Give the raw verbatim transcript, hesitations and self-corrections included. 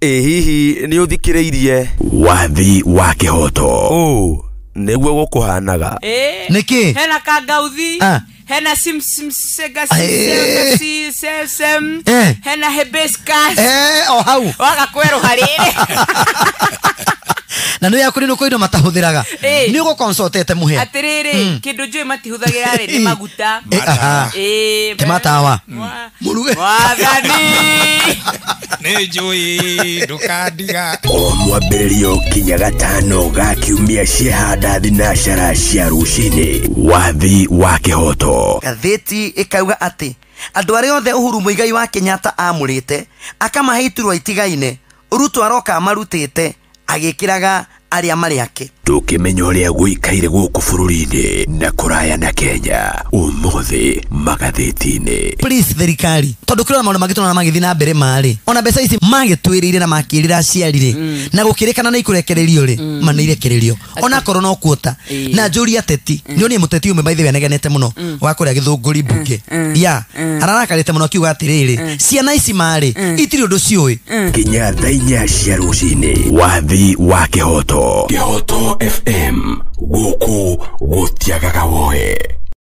Eh hihi ni uthikireirie wathi wa kihoto. Oh, neguo gukuhanaga. Eh. Niki? Hena kangauthi. Ah. Hena sim sim sega Eh. si sem sem. Eh. Hena hibiscus. Eh, o hau. Waga kwero harire. Na no yakuri no koido matahuthiraga. Eh. Ni ugo consultete muhe. Atiriri, kindu njui matihuthagira ri ni maguta. Eh, aha. Eh. Kematawa. Muruge. Wathani. Ni njui ndukandiga. O mwambĩrĩrio kinya gatano ga kiumia ciehanda thinashara cia rũcinĩ. Wathi wa kihoto. Gatheti ikauga ati andu aria othe Uhuru Muigai wa Kenyatta amurite akamahe iturwa itigaine Ruto aroka amarutite agikiraga aria mari ake. Tukimenya uria guikaire guku bururi-ini na kuraya na Kenya umuthi magatheti-ini. Please thirikari tondu kirona maundu magitona na magithi na mbere mari ona mbeca ici magitwirire na makirira aciarire na gukirikana na ikurekererio ri manirekererio ona korwo no kuota na njuri ateti ni oni muteti umwe by the way negenete muno wa kuria githunguri bunge ya ararakarite muno kiuga atiriri ciana ici mari itiri undu ciui kinya thainya cia rũcinĩ. Wathi wa kihoto. Kihoto F M guku gutiagaga woe.